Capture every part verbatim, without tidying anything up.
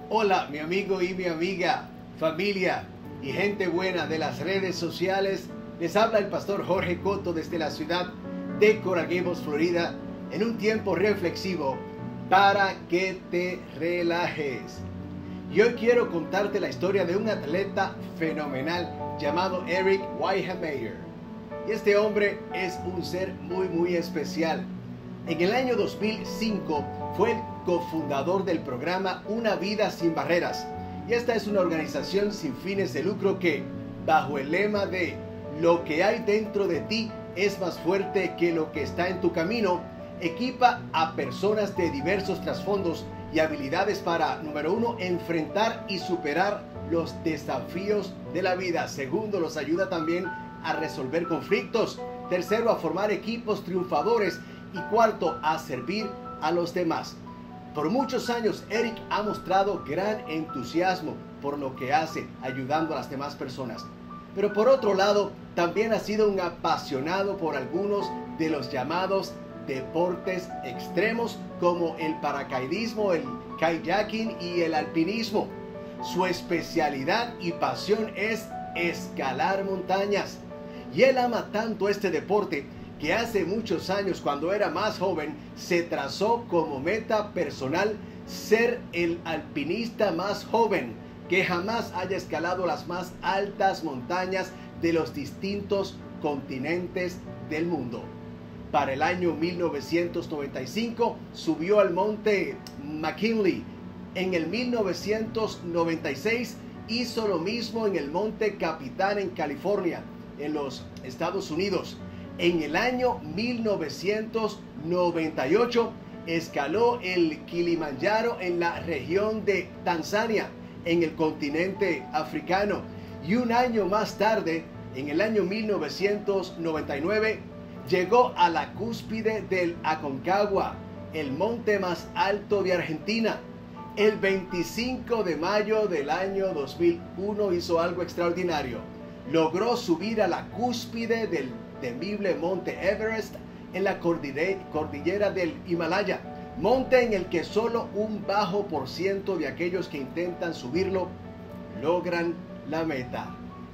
Hola, mi amigo y mi amiga, familia y gente buena de las redes sociales. Les habla el pastor Jorge Cotto desde la ciudad de Coral Gables, Florida, en un tiempo reflexivo para que te relajes. Y hoy quiero contarte la historia de un atleta fenomenal llamado Eric Weihenmayer. Y este hombre es un ser muy muy especial. En el año dos mil cinco fue el cofundador del programa Una Vida Sin Barreras. Y esta es una organización sin fines de lucro que, bajo el lema de lo que hay dentro de ti es más fuerte que lo que está en tu camino, equipa a personas de diversos trasfondos y habilidades para, número uno, enfrentar y superar los desafíos de la vida. Segundo, los ayuda también a resolver conflictos. Tercero, a formar equipos triunfadores. Y cuarto, a servir a los demás. Por muchos años, Eric ha mostrado gran entusiasmo por lo que hace, ayudando a las demás personas. Pero por otro lado, también ha sido un apasionado por algunos de los llamados deportes extremos, como el paracaidismo, el kayaking y el alpinismo. Su especialidad y pasión es escalar montañas. Y él ama tanto este deporte que hace muchos años, cuando era más joven, se trazó como meta personal ser el alpinista más joven que jamás haya escalado las más altas montañas de los distintos continentes del mundo. Para el año mil novecientos noventa y cinco subió al monte McKinley. En el mil novecientos noventa y seis hizo lo mismo en el monte Capitán en California, en los Estados Unidos. En el año mil novecientos noventa y ocho escaló el Kilimanjaro en la región de Tanzania, en el continente africano. Y un año más tarde, en el año mil novecientos noventa y nueve, llegó a la cúspide del Aconcagua, el monte más alto de Argentina. El veinticinco de mayo del año dos mil uno hizo algo extraordinario. Logró subir a la cúspide del temible monte Everest en la cordillera del Himalaya, monte en el que solo un bajo por ciento de aquellos que intentan subirlo logran la meta.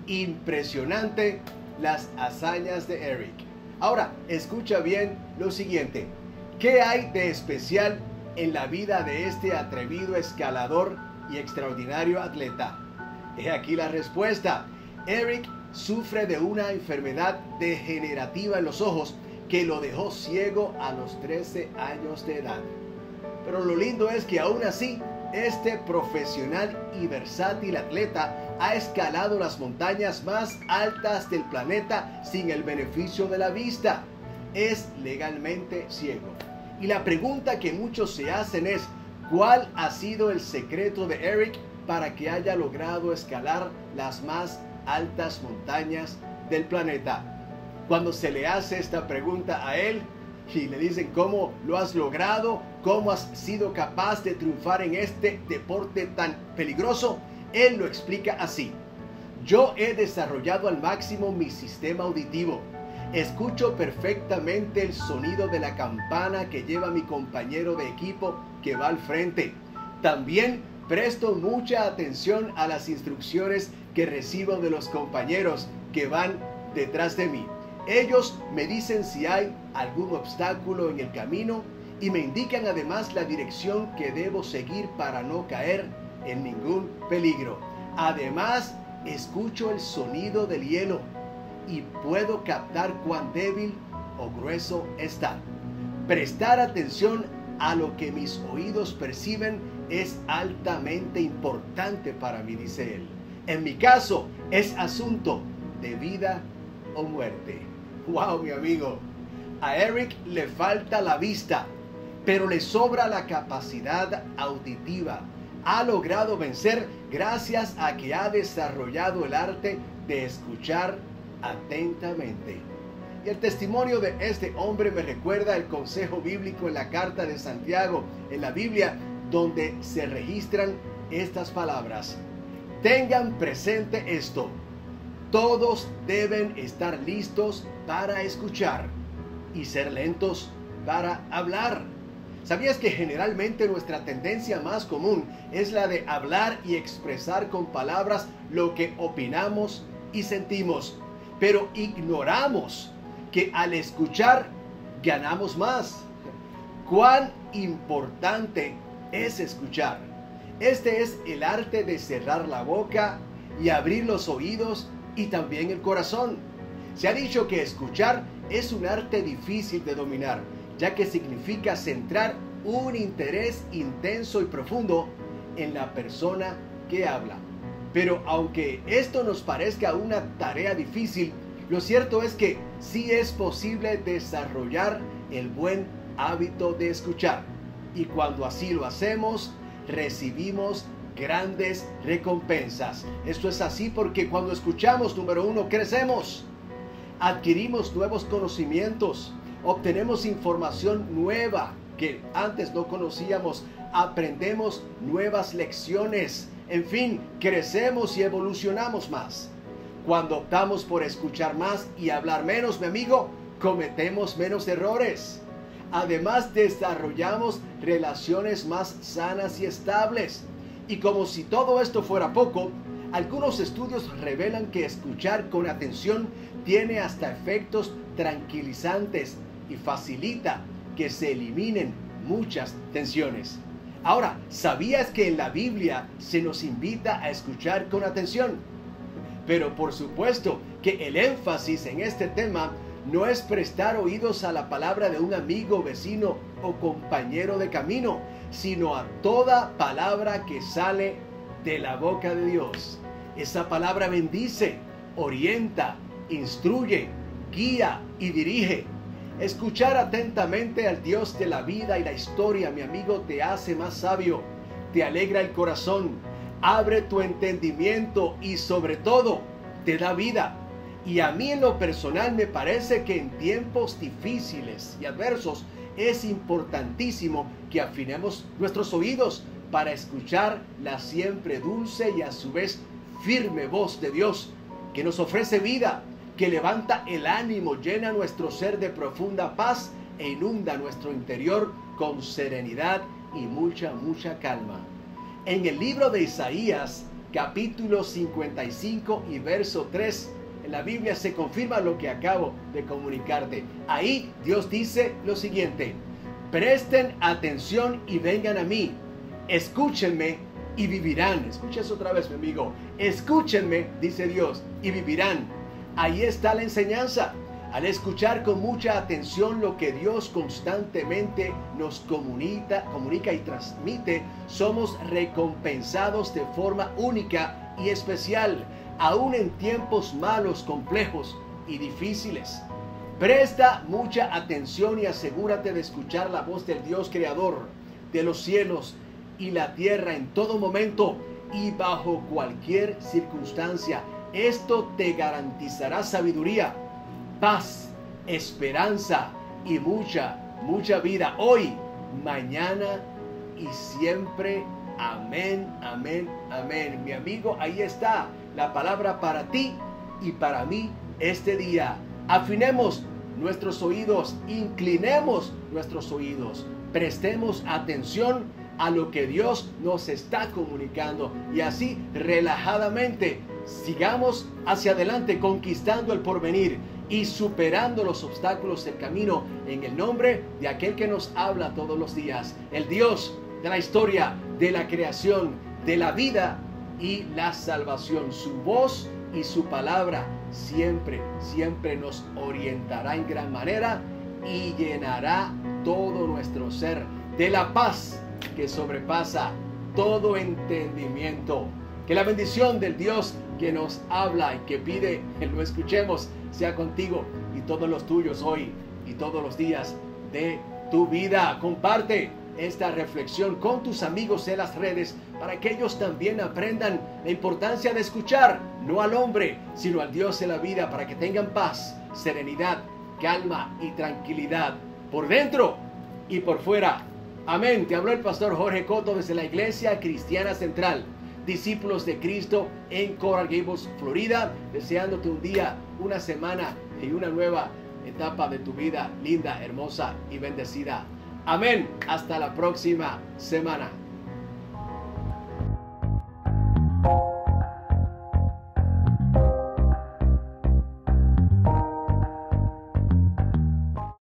Impresionante las hazañas de Eric. Ahora, escucha bien lo siguiente. ¿Qué hay de especial en la vida de este atrevido escalador y extraordinario atleta? He aquí la respuesta. Eric sufre de una enfermedad degenerativa en los ojos que lo dejó ciego a los trece años de edad. Pero lo lindo es que aún así, este profesional y versátil atleta ha escalado las montañas más altas del planeta sin el beneficio de la vista. Es legalmente ciego. Y la pregunta que muchos se hacen es, ¿cuál ha sido el secreto de Eric para que haya logrado escalar las más altas montañas del planeta? Cuando se le hace esta pregunta a él y le dicen cómo lo has logrado, cómo has sido capaz de triunfar en este deporte tan peligroso, él lo explica así: yo he desarrollado al máximo mi sistema auditivo. Escucho perfectamente el sonido de la campana que lleva mi compañero de equipo que va al frente. También presto mucha atención a las instrucciones que recibo de los compañeros que van detrás de mí. Ellos me dicen si hay algún obstáculo en el camino y me indican además la dirección que debo seguir para no caer en ningún peligro. Además, escucho el sonido del hielo y puedo captar cuán débil o grueso está. Prestar atención a lo que mis oídos perciben es altamente importante para mí, dice él. En mi caso, es asunto de vida o muerte. ¡Wow, mi amigo! A Eric le falta la vista, pero le sobra la capacidad auditiva. Ha logrado vencer gracias a que ha desarrollado el arte de escuchar atentamente. Y el testimonio de este hombre me recuerda el consejo bíblico en la carta de Santiago, en la Biblia, donde se registran estas palabras. Tengan presente esto: todos deben estar listos para escuchar y ser lentos para hablar. ¿Sabías que generalmente nuestra tendencia más común es la de hablar y expresar con palabras lo que opinamos y sentimos? Pero ignoramos que al escuchar ganamos más. ¿Cuán importante es escuchar? Este es el arte de cerrar la boca y abrir los oídos y también el corazón. Se ha dicho que escuchar es un arte difícil de dominar, ya que significa centrar un interés intenso y profundo en la persona que habla. Pero aunque esto nos parezca una tarea difícil, lo cierto es que sí es posible desarrollar el buen hábito de escuchar. Y cuando así lo hacemos, recibimos grandes recompensas. Esto es así porque cuando escuchamos, número uno, crecemos. Adquirimos nuevos conocimientos, obtenemos información nueva que antes no conocíamos, aprendemos nuevas lecciones, en fin, crecemos y evolucionamos más. Cuando optamos por escuchar más y hablar menos, mi amigo, cometemos menos errores. Además, desarrollamos relaciones más sanas y estables. Y como si todo esto fuera poco, algunos estudios revelan que escuchar con atención tiene hasta efectos tranquilizantes y facilita que se eliminen muchas tensiones. Ahora, ¿sabías que en la Biblia se nos invita a escuchar con atención? Pero por supuesto que el énfasis en este tema no es prestar oídos a la palabra de un amigo, vecino o compañero de camino, sino a toda palabra que sale de la boca de Dios. Esa palabra bendice, orienta, instruye, guía y dirige. Escuchar atentamente al Dios de la vida y la historia, mi amigo, te hace más sabio, te alegra el corazón, abre tu entendimiento y sobre todo te da vida. Y a mí en lo personal me parece que en tiempos difíciles y adversos es importantísimo que afinemos nuestros oídos para escuchar la siempre dulce y a su vez firme voz de Dios que nos ofrece vida, que levanta el ánimo, llena nuestro ser de profunda paz e inunda nuestro interior con serenidad y mucha, mucha calma. En el libro de Isaías, capítulo cincuenta y cinco y verso tres, en la Biblia se confirma lo que acabo de comunicarte. Ahí Dios dice lo siguiente: presten atención y vengan a mí, escúchenme y vivirán. Escucha eso otra vez, mi amigo. Escúchenme, dice Dios, y vivirán. Ahí está la enseñanza. Al escuchar con mucha atención lo que Dios constantemente nos comunica, comunica y transmite, somos recompensados de forma única y especial, aún en tiempos malos, complejos y difíciles. Presta mucha atención y asegúrate de escuchar la voz del Dios creador de los cielos y la tierra en todo momento y bajo cualquier circunstancia. Esto te garantizará sabiduría, paz, esperanza y mucha, mucha vida hoy, mañana y siempre. Amén, amén, amén. Mi amigo, ahí está la palabra para ti y para mí este día. Afinemos nuestros oídos, inclinemos nuestros oídos, prestemos atención a lo que Dios nos está comunicando y así relajadamente sigamos hacia adelante conquistando el porvenir y superando los obstáculos del camino en el nombre de aquel que nos habla todos los días, el Dios de la historia, de la creación, de la vida y la salvación. Su voz y su palabra siempre, siempre nos orientará en gran manera y llenará todo nuestro ser de la paz que sobrepasa todo entendimiento. Que la bendición del Dios que nos habla y que pide que lo escuchemos sea contigo y todos los tuyos hoy y todos los días de tu vida. Comparte esta reflexión con tus amigos en las redes para que ellos también aprendan la importancia de escuchar, no al hombre, sino al Dios de la vida, para que tengan paz, serenidad, calma y tranquilidad por dentro y por fuera. Amén. Te habló el pastor Jorge Cotto desde la Iglesia Cristiana Central, Discípulos de Cristo en Coral Gables, Florida, deseándote un día, una semana y una nueva etapa de tu vida linda, hermosa y bendecida. Amén. Hasta la próxima semana.